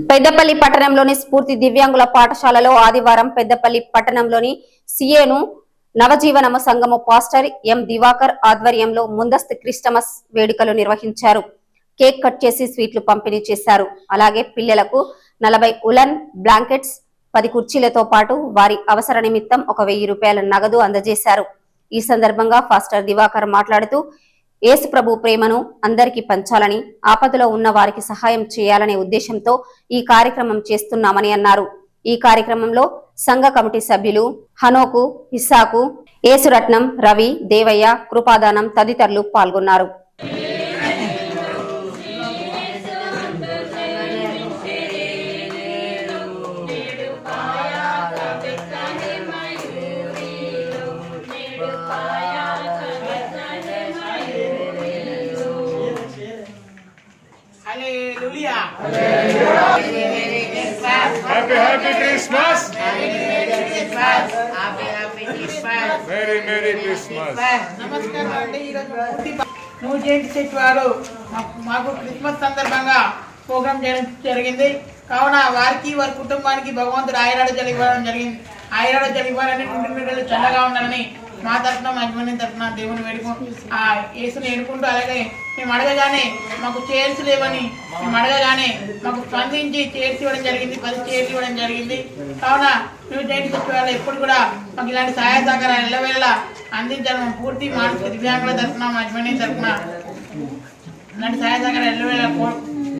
పెద్దపల్లి పట్టణంలోని స్ఫూర్తి దివ్యాంగుల పాఠశాలలో ఆదివారం పెద్దపల్లి పట్టణంలోని సిఏను నవజీవనము సంఘము పాస్టర్ ఎం దివాకర్ ఆధ్వర్యంలో ముందస్తు క్రిస్టమస్ వేడుకలు నిర్వహించారు. కేక్ కట్ చేసి స్వీట్లు పంపిణీ చేశారు. అలాగే పిల్లలకు 40 ఉలన్ బ్లాంకెట్స్ 10 కుర్చీలతో పాటు వారి అవసర నిమిత్తం 1000 రూపాయల నగదు అందజేశారు. ఈ సందర్భంగా పాస్టర్ దివాకర్ మాట్లాడుతూ యేసు ప్రభు ప్రేమను అందరికీ పంచాలని, ఆపదలో ఉన్న వారికి సహాయం చేయాలనే ఉద్దేశంతో ఈ కార్యక్రమం చేస్తున్నామని అన్నారు. ఈ కార్యక్రమంలో సంఘ కమిటీ సభ్యులు హనోకు, ఇస్సాకు, యేసురత్నం, రవి, దేవయ్య, కృపాదానం తదితరులు పాల్గొన్నారు. Hallelujah. Happy Christmas. Happy Christmas. Merry Christmas. నమస్కారం అండి. ఈరోజు న్యూ జెయింట్ చర్చ్ వారు మాకు క్రిస్మస్ సందర్భంగా ప్రోగ్రామ్ చేయడం జరిగింది. కావున వారికి వారి కుటుంబానికి భగవంతుడు ఆయురారోగ్యాలు ఇవ్వడం జరిగింది. ఆయురారోగ్యాలు ఇవ్వాలని, ఇంటి చల్లగా ఉండాలని మా తరఫున, మా యజమాని తరఫున దేవుని యేసుని వేడుకుంటూ, అలాగే మేము అడగగానే మాకు చైర్స్ లేవని మేము అడగగానే మాకు స్పందించి చైర్స్ ఇవ్వడం జరిగింది. 10 చైర్లు ఇవ్వడం జరిగింది. కావున న్యూ జెయింట్ చర్చ్ వాళ్ళు ఎప్పుడు కూడా మాకు ఇలాంటి సహాయ సహకారాలు ఎల్లవేళలా అందించాలని పూర్తి మానసిక దివ్యాంగుల తరఫున, మా యజమాని తరఫున ఇలాంటి సహాయ సహకారాలు ఎల్లవేళలా